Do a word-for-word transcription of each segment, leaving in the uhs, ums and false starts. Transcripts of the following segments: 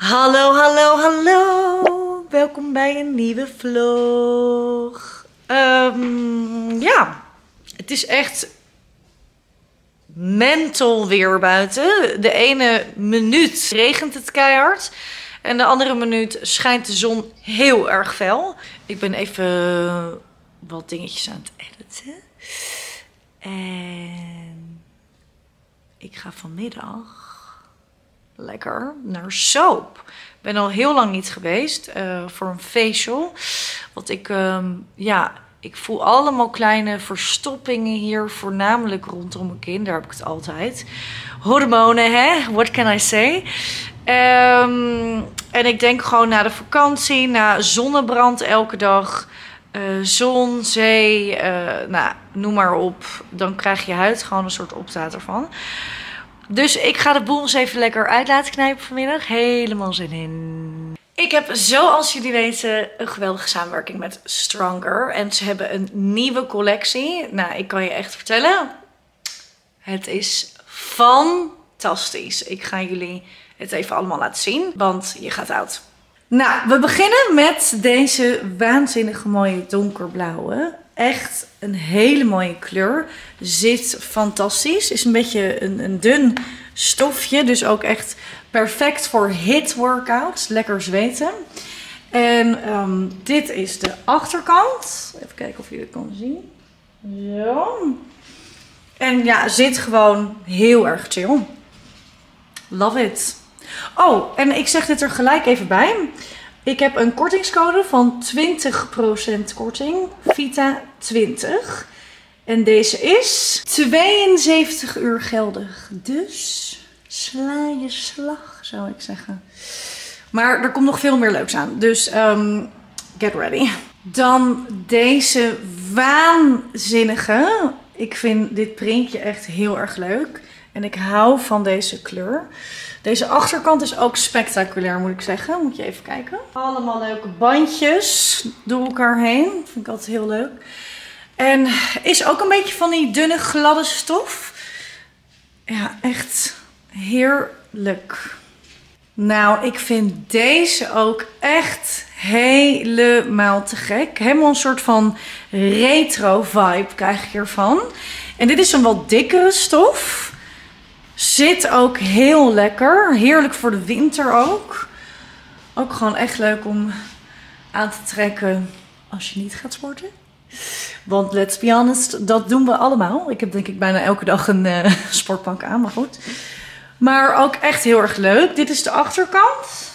Hallo, hallo, hallo. Welkom bij een nieuwe vlog. Um, ja, het is echt mental weer buiten. De ene minuut regent het keihard. En de andere minuut schijnt de zon heel erg fel. Ik ben even wat dingetjes aan het editen. En ik ga vanmiddag lekker naar Soap. Ik ben al heel lang niet geweest uh, voor een facial. Want ik, um, ja, ik voel allemaal kleine verstoppingen hier. Voornamelijk rondom mijn kin. Daar heb ik het altijd. Hormonen, hè? What can I say? Um, en ik denk gewoon na de vakantie, na zonnebrand elke dag. Uh, zon, zee, uh, nou, noem maar op. Dan krijg je huid gewoon een soort opstaat ervan. Dus ik ga de boel eens even lekker uit laten knijpen vanmiddag. Helemaal zin in. Ik heb, zoals jullie weten, een geweldige samenwerking met Stronger. En ze hebben een nieuwe collectie. Nou, ik kan je echt vertellen. Het is fantastisch. Ik ga jullie het even allemaal laten zien. Want je gaat oud. Nou, we beginnen met deze waanzinnige mooie donkerblauwe. Echt een hele mooie kleur. Zit fantastisch. Is een beetje een, een dun stofje. Dus ook echt perfect voor hit workouts. Lekker zweten. En um, dit is de achterkant. Even kijken of je het kan zien. Zo. En ja, zit gewoon heel erg chill. Love it. Oh, en ik zeg dit er gelijk even bij. Ik heb een kortingscode van twintig procent korting. Vita twintig. En deze is tweeënzeventig uur geldig. Dus sla je slag, zou ik zeggen. Maar er komt nog veel meer leuks aan. Dus um, get ready. Dan deze waanzinnige. Ik vind dit printje echt heel erg leuk. En ik hou van deze kleur. Deze achterkant is ook spectaculair, moet ik zeggen. Moet je even kijken. Allemaal leuke bandjes door elkaar heen. Vind ik altijd heel leuk. En is ook een beetje van die dunne gladde stof. Ja, echt heerlijk. Nou, ik vind deze ook echt helemaal te gek. Helemaal een soort van retro vibe krijg ik hiervan. En dit is een wat dikkere stof. Zit ook heel lekker. Heerlijk voor de winter ook. Ook gewoon echt leuk om aan te trekken als je niet gaat sporten. Want let's be honest, dat doen we allemaal. Ik heb denk ik bijna elke dag een uh, sportpak aan, maar goed. Maar ook echt heel erg leuk. Dit is de achterkant.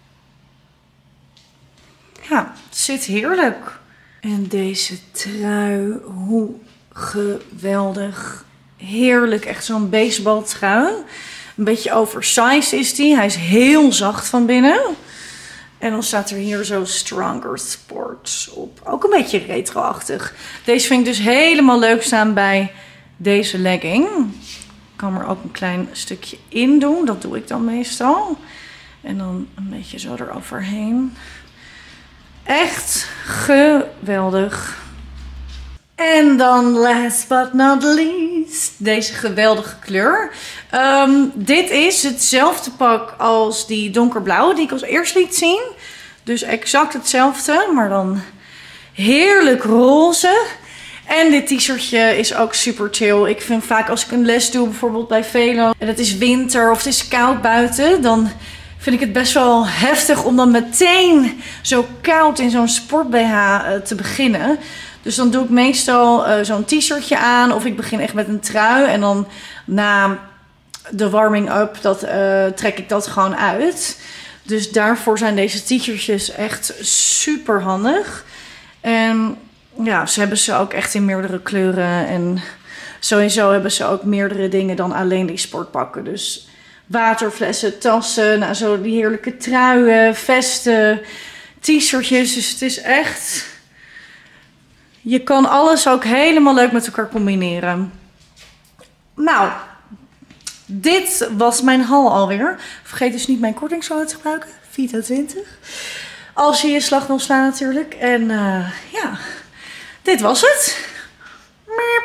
Ja, het zit heerlijk. En deze trui, hoe geweldig. Heerlijk, echt zo'n baseballtrui. Een beetje oversized is die. Hij is heel zacht van binnen. En dan staat er hier zo Stronger Sports op. Ook een beetje retro-achtig. Deze vind ik dus helemaal leuk staan bij deze legging. Ik kan er ook een klein stukje in doen. Dat doe ik dan meestal. En dan een beetje zo eroverheen. Echt geweldig. En dan last but not least, deze geweldige kleur. Um, dit is hetzelfde pak als die donkerblauwe die ik als eerst liet zien. Dus exact hetzelfde, maar dan heerlijk roze. En dit t-shirtje is ook super chill. Ik vind vaak als ik een les doe, bijvoorbeeld bij Velo, en het is winter of het is koud buiten, dan vind ik het best wel heftig om dan meteen zo koud in zo'n sport-B H te beginnen. Dus dan doe ik meestal uh, zo'n t-shirtje aan. Of ik begin echt met een trui. En dan na de warming-up dat, uh, trek ik dat gewoon uit. Dus daarvoor zijn deze t-shirtjes echt super handig. En ja, ze hebben ze ook echt in meerdere kleuren. En sowieso hebben ze ook meerdere dingen dan alleen die sportpakken. Dus waterflessen, tassen, nou, zo die heerlijke truien, vesten, t-shirtjes. Dus het is echt... Je kan alles ook helemaal leuk met elkaar combineren. Nou, dit was mijn haul alweer. Vergeet dus niet mijn kortingscode te gebruiken. Vita twintig. Als je je slag wil slaan natuurlijk. En uh, ja, dit was het.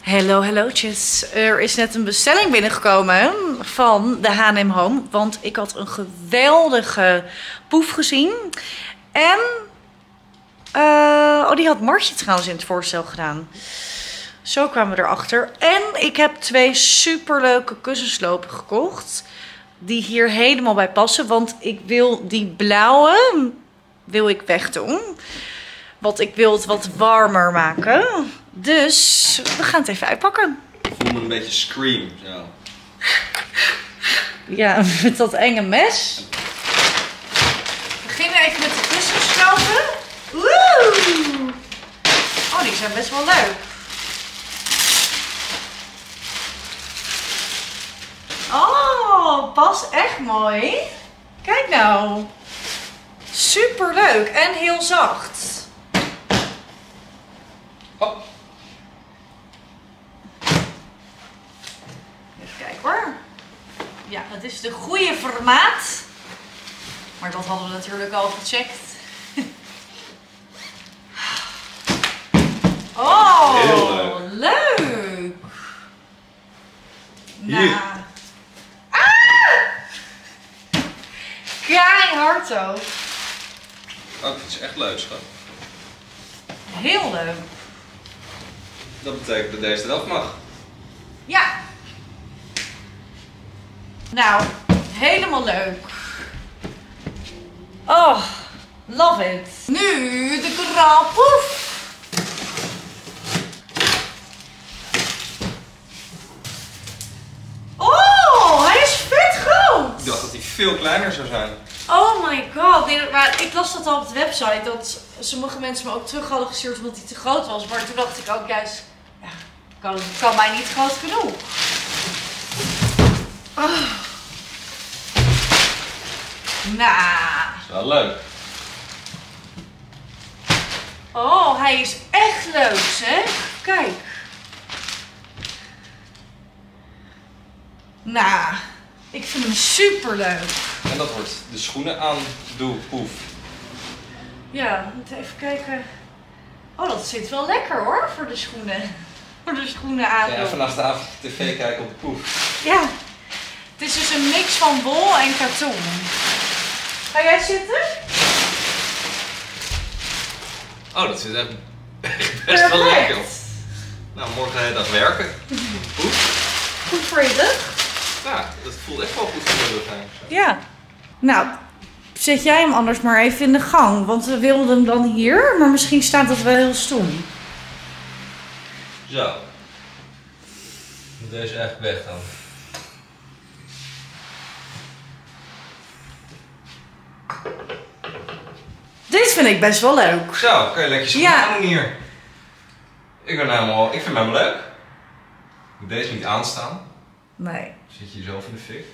Hallo, hallootjes. Er is net een bestelling binnengekomen van de H en M Home. Want ik had een geweldige poef gezien. En... Uh, oh, die had Martje trouwens in het voorstel gedaan. Zo kwamen we erachter. En ik heb twee superleuke kussenslopen gekocht. Die hier helemaal bij passen. Want ik wil die blauwe wil ik wegdoen. Want ik wil het wat warmer maken. Dus we gaan het even uitpakken. Ik voel me een beetje Scream. Zo. Ja, met dat enge mes. We beginnen even met de kussenslopen. Woe! Oh, die zijn best wel leuk. Oh, past echt mooi. Kijk nou. Super leuk en heel zacht. Oh. Even kijken hoor. Ja, het is de goede formaat. Maar dat hadden we natuurlijk al gecheckt. Oh, heel leuk. Leuk. Hier. Nou. Ah! Keihard ook. Oh, dat is echt leuk, schat. Heel leuk. Dat betekent dat deze eraf mag. Ja. Nou, helemaal leuk. Oh, love it. Nu de kraalpoef. Oh, hij is vet groot. Ik dacht dat hij veel kleiner zou zijn. Oh my god. Nee, maar ik las dat al op de website. Dat sommige mensen me ook terug hadden gestuurd omdat hij te groot was. Maar toen dacht ik ook juist, ja, kan, kan mij niet groot genoeg. Oh. Nou. Dat is wel leuk. Oh, hij is echt leuk, zeg. Kijk. Nou, ik vind hem super leuk. En dat wordt de schoenen aan doe poef. Ja, we moeten even kijken. Oh, dat zit wel lekker hoor, voor de schoenen. Voor de schoenen aan. Ja, vannacht de avond tv kijken op de poef. Ja. Het is dus een mix van wol en katoen. Ga jij zitten? Oh, dat zit echt best wel lekker op. Nou, morgen de hele dag werken. Poef. Goed voor je rug. Ja, dat voelt echt wel goed voor de rug. Ja. Nou, zet jij hem anders maar even in de gang. Want we wilden hem dan hier, maar misschien staat dat wel heel stoem. Zo. Moet deze echt weg dan. Dit vind ik best wel leuk. Zo, kan je lekker schoenen Ja. aan doen hier. Ik ben helemaal, ik vind hem helemaal leuk. Moet deze niet aanstaan. Nee. Zit je jezelf in de fik?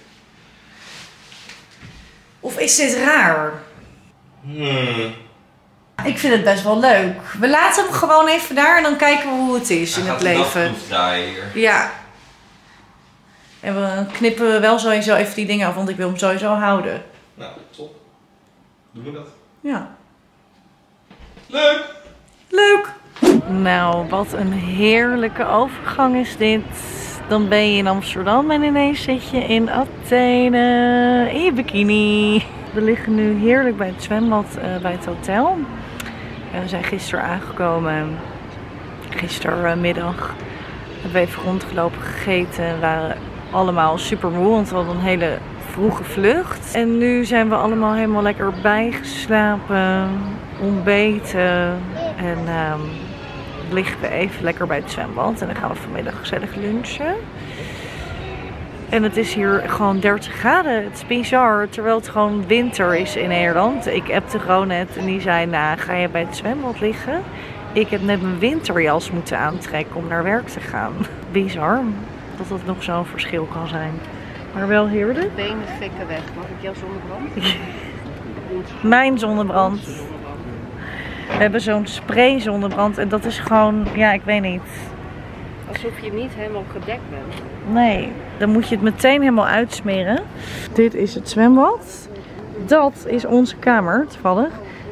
Of is dit raar? Hmm. Ik vind het best wel leuk. We laten hem gewoon even daar en dan kijken we hoe het is in Hij het gaat de leven. dagproef draaien hier. Ja. En we knippen wel sowieso even die dingen af, want ik wil hem sowieso houden. Nou, top. Doen we dat. Ja. Leuk! Leuk! Nou, wat een heerlijke overgang is dit. Dan ben je in Amsterdam en ineens zit je in Athene in je bikini. We liggen nu heerlijk bij het zwembad uh, bij het hotel. En we zijn gisteren aangekomen. Gistermiddag hebben we even rondgelopen, gegeten. We waren allemaal super moe, want we hadden een hele vroege vlucht. En nu zijn we allemaal helemaal lekker bijgeslapen, ontbeten. En um, liggen we even lekker bij het zwembad. En dan gaan we vanmiddag gezellig lunchen. En het is hier gewoon dertig graden. Het is bizar, terwijl het gewoon winter is in Nederland. Ik appte gewoon net en die zei, nou, ga je bij het zwembad liggen? Ik heb net mijn winterjas moeten aantrekken om naar werk te gaan. Bizar dat dat nog zo'n verschil kan zijn. Maar wel heerlijk. Benen fikken weg. Mag ik jouw zonnebrand? Mijn zonnebrand. We hebben zo'n spray zonnebrand en dat is gewoon, ja, ik weet niet. Alsof je niet helemaal gedekt bent. Nee, dan moet je het meteen helemaal uitsmeren. Dit is het zwembad. Dat is onze kamer, toevallig.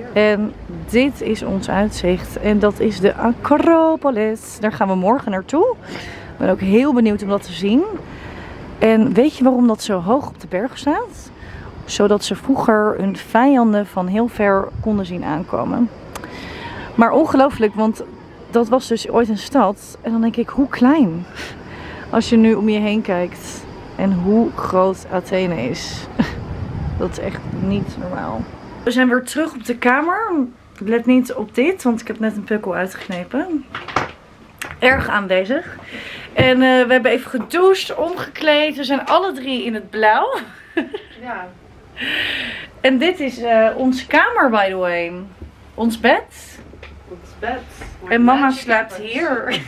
En dit is ons uitzicht. En dat is de Acropolis. Daar gaan we morgen naartoe. Ik ben ook heel benieuwd om dat te zien. En weet je waarom dat zo hoog op de berg staat? Zodat ze vroeger hun vijanden van heel ver konden zien aankomen. Maar ongelooflijk, want dat was dus ooit een stad. En dan denk ik, hoe klein. Als je nu om je heen kijkt. En hoe groot Athene is. Dat is echt niet normaal. We zijn weer terug op de kamer. Let niet op dit, want ik heb net een pukkel uitgeknepen. Erg aanwezig. En uh, we hebben even gedoucht, omgekleed. We zijn alle drie in het blauw. Ja. En dit is uh, onze kamer, by the way. Ons bed. Ons bed. En mama slaapt hier.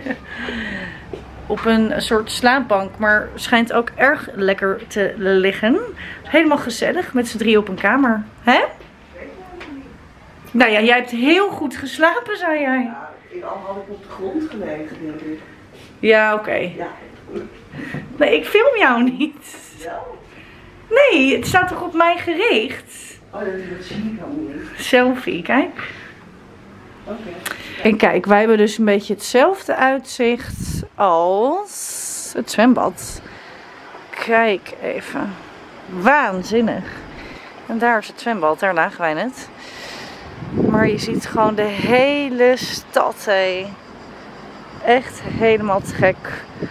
Op een soort slaapbank, maar schijnt ook erg lekker te liggen. Helemaal gezellig met z'n drie op een kamer. Hè? Nou ja, jij hebt heel goed geslapen, zei jij. Ja, ik al had ik op de grond gelegen, denk ik. Ja, oké. Okay. Ja. Nee, ik film jou niet. Ja? Nee, het staat toch op mij gericht? Oh, dat zie ik helemaal niet. Selfie, kijk. Oké. Okay. En kijk, wij hebben dus een beetje hetzelfde uitzicht als het zwembad. Kijk even. Waanzinnig. En daar is het zwembad, daar lagen wij net. Maar je ziet gewoon de hele stad, hé. Echt helemaal te gek.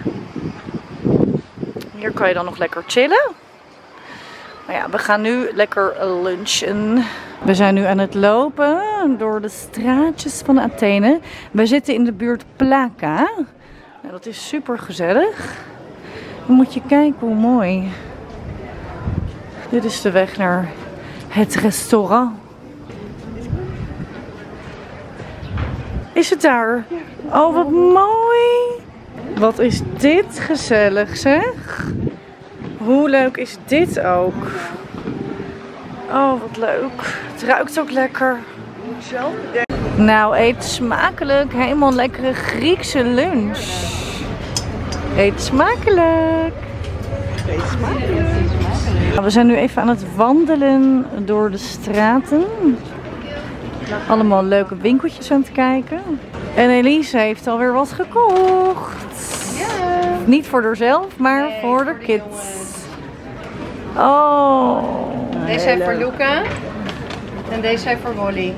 Hier kan je dan nog lekker chillen. Maar ja, we gaan nu lekker lunchen. We zijn nu aan het lopen door de straatjes van Athene. We zitten in de buurt Plaka. Nou, dat is super gezellig. Dan moet je kijken hoe mooi. Dit is de weg naar het restaurant. Is het daar? Oh, wat mooi. Wat is dit gezellig, zeg. Hoe leuk is dit ook? Oh, wat leuk. Het ruikt ook lekker. Nou, eet smakelijk. Helemaal lekkere Griekse lunch. Eet smakelijk. Eet smakelijk. We zijn nu even aan het wandelen door de straten. Allemaal leuke winkeltjes aan het kijken. En Elise heeft alweer wat gekocht. Ja. Niet voor haarzelf, maar Nee, voor de voor de kids. Oh. Deze zijn voor Luca. En deze zijn voor Wally.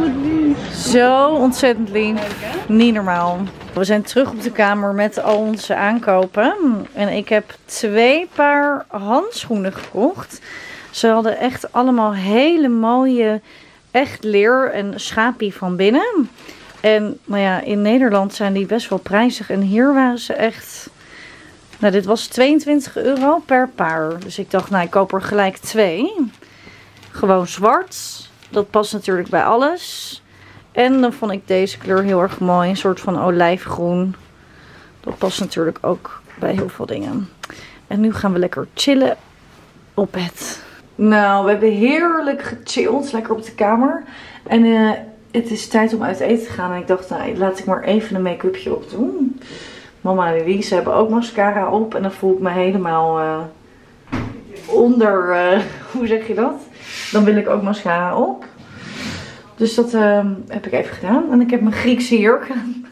Zo ontzettend lief. Niet normaal. We zijn terug op de kamer met al onze aankopen. En ik heb twee paar handschoenen gekocht. Ze hadden echt allemaal hele mooie, echt leer en schapie van binnen. En nou ja, in Nederland zijn die best wel prijzig. En hier waren ze echt... Nou, dit was tweeëntwintig euro per paar. Dus ik dacht, nou, ik koop er gelijk twee. Gewoon zwart. Dat past natuurlijk bij alles. En dan vond ik deze kleur heel erg mooi. Een soort van olijfgroen. Dat past natuurlijk ook bij heel veel dingen. En nu gaan we lekker chillen op bed. Nou, we hebben heerlijk gechilled. Lekker op de kamer. En uh, het is tijd om uit eten te gaan. En ik dacht, nou, laat ik maar even een make-upje op doen. Mama en Elise hebben ook mascara op. En dan voel ik me helemaal uh, onder... Uh, hoe zeg je dat? Dan wil ik ook mascara op. Dus dat uh, heb ik even gedaan. En ik heb mijn Griekse jurk aan.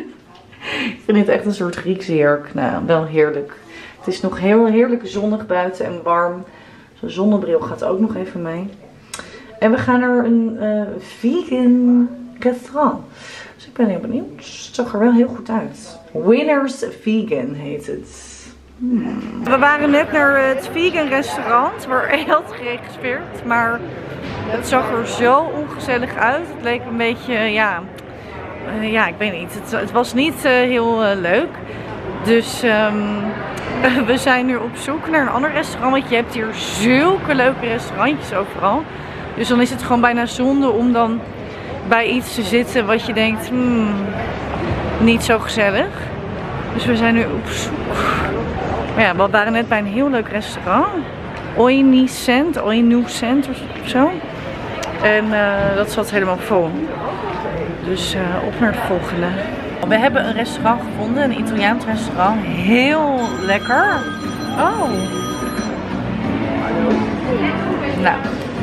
Ik vind het echt een soort Griekse jurk. Nou, wel heerlijk. Het is nog heel heerlijk zonnig buiten en warm. Zo'n zonnebril gaat ook nog even mee. En we gaan naar een uh, vegan restaurant. Dus ik ben heel benieuwd. Het zag er wel heel goed uit. Winners Vegan heet het. Hmm. We waren net naar het vegan restaurant. Waar hij had gereserveerd. Maar het zag er zo ongezellig uit. Het leek een beetje, ja... Uh, ja, ik weet niet. Het, het was niet uh, heel uh, leuk. Dus um, we zijn nu op zoek naar een ander restaurant. Want je hebt hier zulke leuke restaurantjes overal. Dus dan is het gewoon bijna zonde om dan bij iets te zitten wat je denkt, hmm, niet zo gezellig. Dus we zijn nu op zoek. Maar ja, we waren net bij een heel leuk restaurant. Oinicent, Oinucent of zo. En uh, dat zat helemaal vol. Dus uh, op naar het volgende. We hebben een restaurant gevonden, een Italiaans restaurant. Heel lekker. Oh. Nou,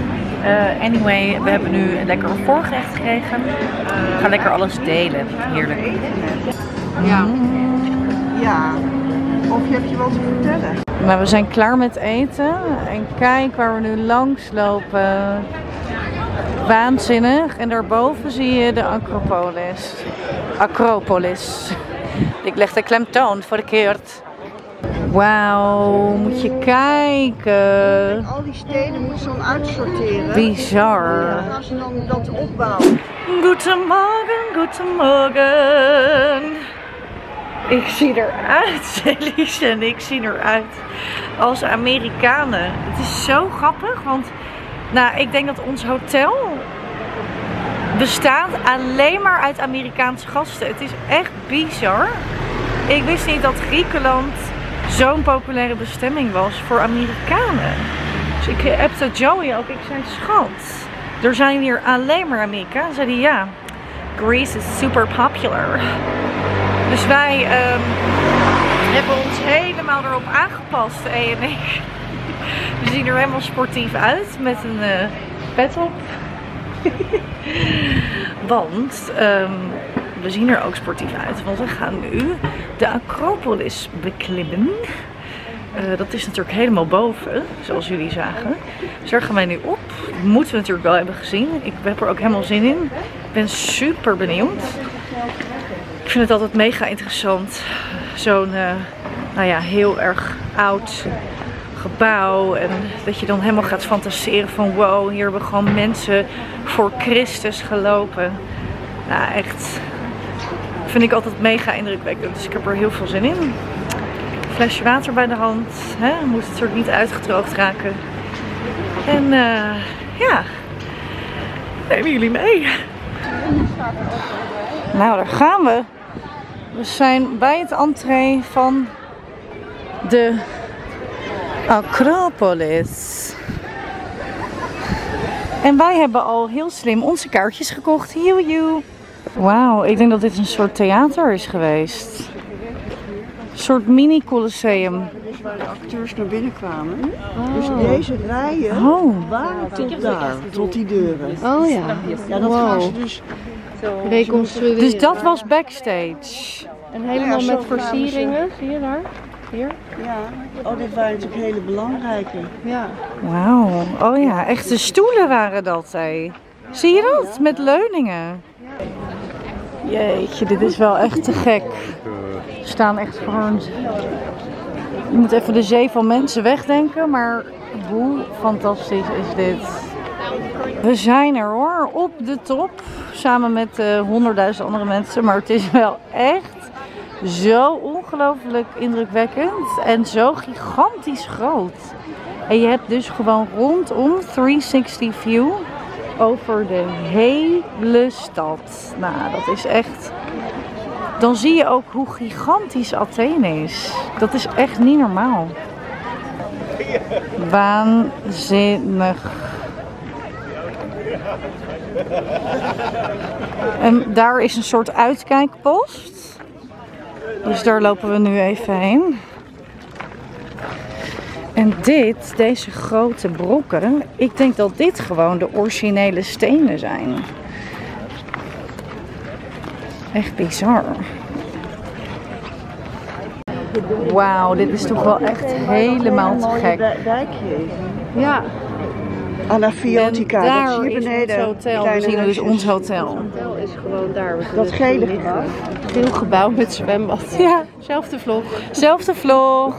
Uh, anyway, we hebben nu een lekker voorgerecht gekregen. We gaan lekker alles delen. Heerlijk. Ja. Ja. Of je hebt je wat te vertellen. Nou, we zijn klaar met eten. En kijk waar we nu langs lopen. Waanzinnig. En daarboven zie je de Acropolis. Acropolis. Ik leg de klemtoon verkeerd. Wauw, moet je kijken. Al die steden moeten ze dan uitsorteren. Bizar. Dan gaan ze dan dat opbouwen. Goedemorgen, goedemorgen. Ik zie eruit, Elise, en ik zie eruit als Amerikanen. Het is zo grappig, want nou, ik denk dat ons hotel bestaat alleen maar uit Amerikaanse gasten. Het is echt bizar. Ik wist niet dat Griekenland zo'n populaire bestemming was voor Amerikanen. Dus ik appte Joey ook. Ik zei, schat, er zijn hier alleen maar Amerikanen. Zei hij, ja, Greece is super popular. Dus wij um, hebben ons helemaal erop aangepast, E en ik. We zien er helemaal sportief uit met een uh, pet op. Want um, we zien er ook sportief uit, want we gaan nu de Acropolis beklimmen. Uh, dat is natuurlijk helemaal boven, zoals jullie zagen. Dus daar gaan wij nu op. Dat moeten we natuurlijk wel hebben gezien. Ik heb er ook helemaal zin in. Ik ben super benieuwd. Ik vind het altijd mega interessant. Zo'n, uh, nou ja, heel erg oud gebouw. En dat je dan helemaal gaat fantaseren van wow, hier hebben gewoon mensen voor Christus gelopen. Nou, echt. Vind ik altijd mega indrukwekkend. Dus ik heb er heel veel zin in. Flesje water bij de hand. Hè? Moet het natuurlijk niet uitgedroogd raken. En uh, ja, nemen jullie mee. Nou, daar gaan we. We zijn bij het entree van de Acropolis. En wij hebben al heel slim onze kaartjes gekocht. Joe. Wauw, ik denk dat dit een soort theater is geweest. Een soort mini-colosseum. Dus waar de acteurs naar binnen kwamen. Oh. Dus deze rijen oh. waren tot daar, tot die deuren. Oh ja. Ja, dat wow. gaan ze dus reconstrueren. Dus dat was backstage. En helemaal ja, met versieringen, zie je daar? Hier? Ja, oh, dit waren natuurlijk hele belangrijke. Ja. Wauw, oh ja, echte stoelen waren dat, hé. Zie je dat? Met leuningen. Jeetje, dit is wel echt te gek. Er staan echt gewoon... Je moet even de zee van mensen wegdenken, maar hoe fantastisch is dit? We zijn er hoor, op de top. Samen met uh, honderdduizend andere mensen, maar het is wel echt zo ongelooflijk indrukwekkend en zo gigantisch groot. En je hebt dus gewoon rondom driehonderdzestig view over de hele stad. Nou, dat is echt... Dan zie je ook hoe gigantisch Athene is. Dat is echt niet normaal. Waanzinnig. En daar is een soort uitkijkpost. Dus daar lopen we nu even heen. En dit, deze grote brokken, ik denk dat dit gewoon de originele stenen zijn. Echt bizar. Wauw, dit is toch wel echt helemaal te gek. Ja. Anafiotica, daar dat zie je is beneden. ons hotel. We zien dus ons hotel. Het hotel is gewoon daar. Dat gele gebouw. Geel gebouw met zwembad. Ja, Zelfde vlog. zelfde vlog.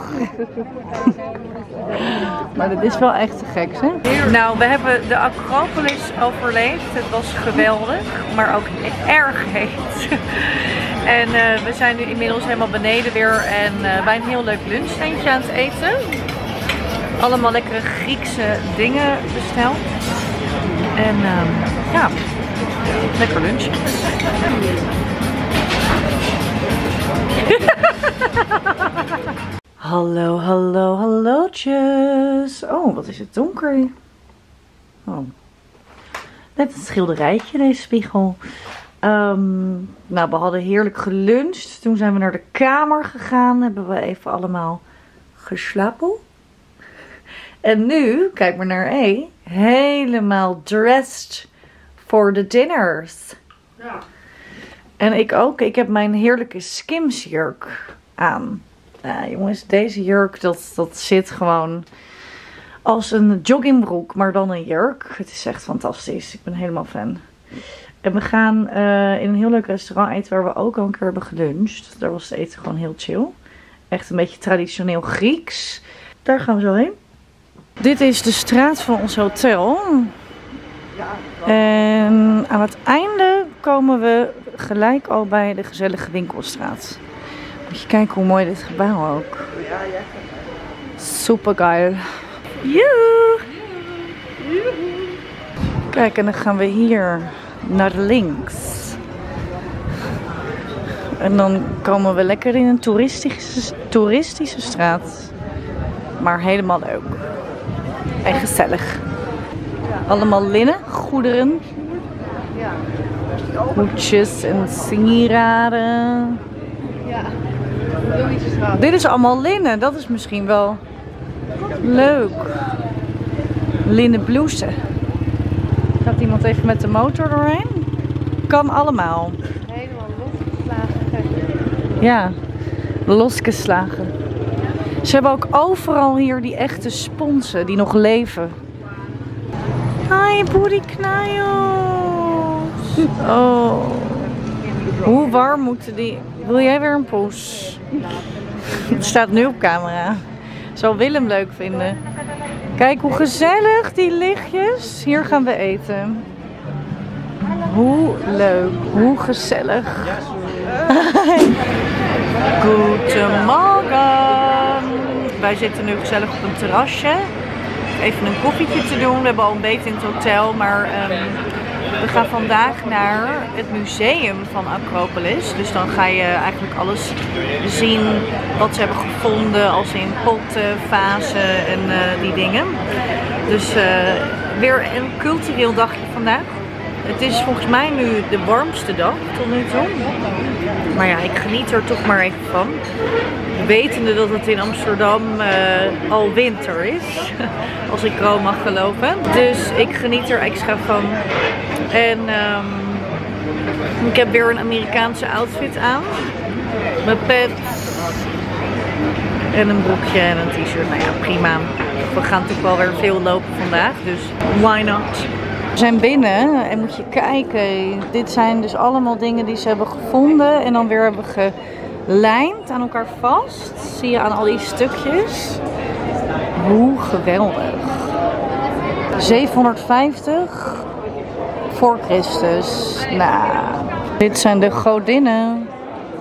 Maar dit is wel echt te gek, hè? Nou, we hebben de Acropolis overleefd. Het was geweldig, maar ook erg heet. En uh, we zijn nu inmiddels helemaal beneden weer en uh, bij een heel leuk lunchtentje aan het eten. Allemaal lekkere Griekse dingen besteld. En uh, ja, lekker lunchen. Hallo, hallo, hallootjes. Oh, wat is het donker. Oh. Net een schilderijtje, deze spiegel. Um, nou, we hadden heerlijk geluncht. Toen zijn we naar de kamer gegaan. Hebben we even allemaal geslapen. En nu, kijk maar naar E, helemaal dressed for the dinners. Ja. En ik ook. Ik heb mijn heerlijke Skims jurk aan. Nou, jongens, deze jurk, dat, dat zit gewoon als een joggingbroek, maar dan een jurk. Het is echt fantastisch. Ik ben helemaal fan. En we gaan uh, in een heel leuk restaurant eten waar we ook al een keer hebben geluncht. Daar was het eten gewoon heel chill. Echt een beetje traditioneel Grieks. Daar gaan we zo heen. Dit is de straat van ons hotel. En aan het einde komen we gelijk al bij de gezellige winkelstraat. Moet je kijken hoe mooi dit gebouw ook. Super geil. Joe! Kijk, en dan gaan we hier naar links. En dan komen we lekker in een toeristische, toeristische straat. Maar helemaal leuk. En gezellig. Allemaal linnen, goederen. Hoedjes en sieraden. Ja. Louisestraat. Dit is allemaal linnen, dat is misschien wel leuk. Linnen blouse. Gaat iemand even met de motor doorheen? Kan allemaal. Helemaal losgeslagen. Ja, losgeslagen. Ze hebben ook overal hier die echte sponsen die nog leven. Hi, boeriknijels. Oh. Hoe warm moeten die... Wil jij weer een poes? Het staat nu op camera. Zal Willem leuk vinden. Kijk hoe gezellig die lichtjes. Hier gaan we eten. Hoe leuk. Hoe gezellig. Goedemorgen. Wij zitten nu gezellig op een terrasje. Even een koffietje te doen. We hebben al ontbeten in het hotel. Maar um, we gaan vandaag naar het museum van Acropolis. Dus dan ga je eigenlijk alles zien wat ze hebben gevonden. Als in potten, vazen en uh, die dingen. Dus uh, weer een cultureel dagje vandaag. Het is volgens mij nu de warmste dag tot nu toe. Maar ja, ik geniet er toch maar even van. Wetende dat het in Amsterdam uh, al winter is. Als ik Rome mag geloven. Dus ik geniet er extra van. En um, ik heb weer een Amerikaanse outfit aan. Mijn pet. En een broekje en een t-shirt. Nou ja, prima. We gaan natuurlijk wel weer veel lopen vandaag. Dus why not? We zijn binnen en moet je kijken. Dit zijn dus allemaal dingen die ze hebben gevonden. En dan weer hebben gelijmd aan elkaar vast. Zie je aan al die stukjes. Hoe geweldig. zevenhonderdvijftig voor Christus. Nou, dit zijn de godinnen.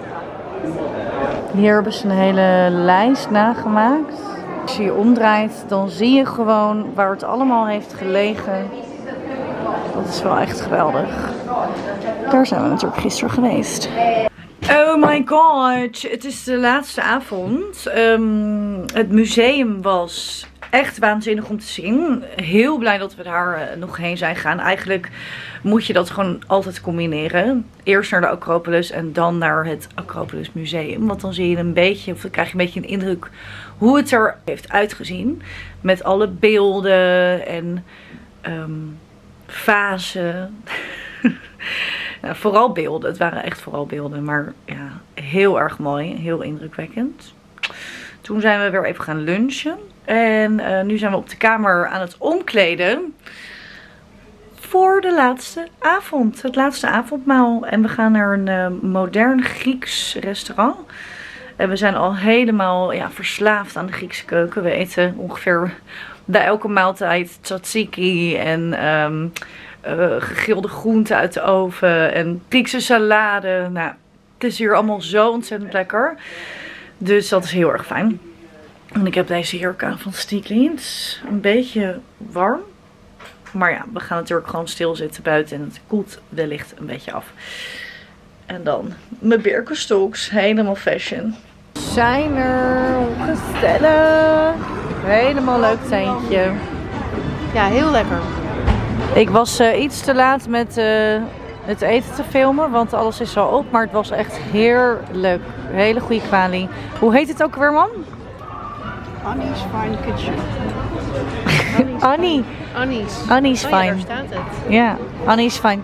Hier hebben ze een hele lijst nagemaakt. Als je je omdraait, dan zie je gewoon waar het allemaal heeft gelegen. Dat is wel echt geweldig. Daar zijn we natuurlijk gisteren geweest. Oh my god, het is de laatste avond. Um, het museum was echt waanzinnig om te zien. Heel blij dat we daar uh, nog heen zijn gegaan. Eigenlijk moet je dat gewoon altijd combineren. Eerst naar de Acropolis en dan naar het Acropolis Museum. Want dan zie je een beetje, of dan krijg je een beetje een indruk hoe het er heeft uitgezien. Met alle beelden en um, vazen. Ja, vooral beelden. Het waren echt vooral beelden. Maar ja, heel erg mooi. Heel indrukwekkend. Toen zijn we weer even gaan lunchen. En uh, nu zijn we op de kamer aan het omkleden. Voor de laatste avond. Het laatste avondmaal. En we gaan naar een uh, modern Grieks restaurant. En we zijn al helemaal ja, verslaafd aan de Griekse keuken. We eten ongeveer bij elke maaltijd tzatziki en um, uh, gegrilde groenten uit de oven. En Griekse salade. Nou, het is hier allemaal zo ontzettend lekker. Dus dat is heel erg fijn. En ik heb deze jurk aan van Stieglins. Een beetje warm. Maar ja, we gaan natuurlijk gewoon stilzitten buiten. En het koelt wellicht een beetje af. En dan mijn Birkenstocks. Helemaal fashion. Zijn er. Gezellig. Helemaal leuk tentje. Ja, heel lekker. Ik was uh, iets te laat met uh, het eten te filmen. Want alles is al op. Maar het was echt heerlijk. Hele goede kwalie. Hoe heet het ook weer, man? Annie's Fine Kitchen. Annie. Annie's. Annie's Oh ja, fijn. daar staat het. Ja, Annie is fijn.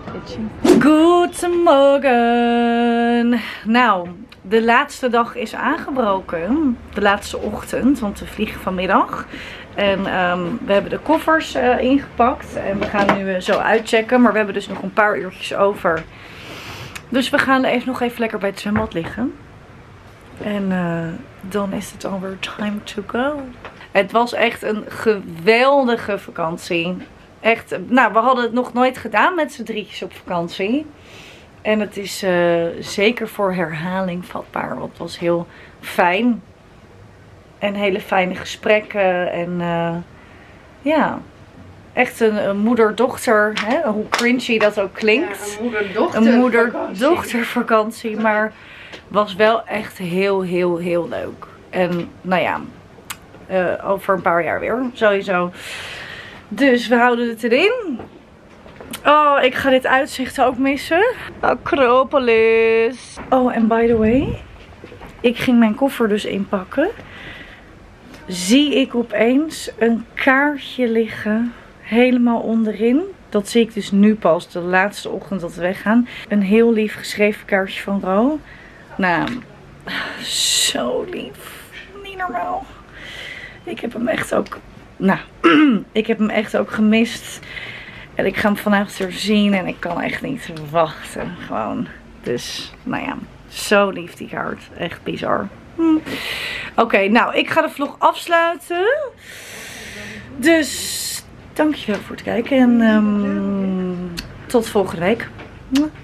Goedemorgen. Nou, de laatste dag is aangebroken. De laatste ochtend, want we vliegen vanmiddag. En um, we hebben de koffers uh, ingepakt. En we gaan nu uh, zo uitchecken. Maar we hebben dus nog een paar uurtjes over. Dus we gaan even nog even lekker bij het zwembad liggen. En uh, dan is het alweer time to go. Het was echt een geweldige vakantie. Echt, nou, we hadden het nog nooit gedaan met z'n drietjes op vakantie. En het is uh, zeker voor herhaling vatbaar. Want het was heel fijn. En hele fijne gesprekken. En uh, ja, echt een, een moeder-dochter. Hè? Hoe cringy dat ook klinkt. Ja, een moeder-dochter Een moeder-dochter vakantie. Maar was wel echt heel, heel, heel leuk. En nou ja, uh, over een paar jaar weer. Sowieso. Dus we houden het erin. Oh, ik ga dit uitzicht ook missen. Acropolis. Oh, en by the way. Ik ging mijn koffer dus inpakken. Zie ik opeens een kaartje liggen. Helemaal onderin. Dat zie ik dus nu pas. De laatste ochtend dat we weggaan. Een heel lief geschreven kaartje van Ro. Nou, zo lief. Niet normaal. Ik heb hem echt ook... Nou, ik heb hem echt ook gemist. En ik ga hem vanavond weer zien. En ik kan echt niet wachten. Gewoon. Dus, nou ja. Zo lief die kaart. Echt bizar. Hm. Oké, okay, nou, ik ga de vlog afsluiten. Dus, dankjewel voor het kijken. En um, tot volgende week.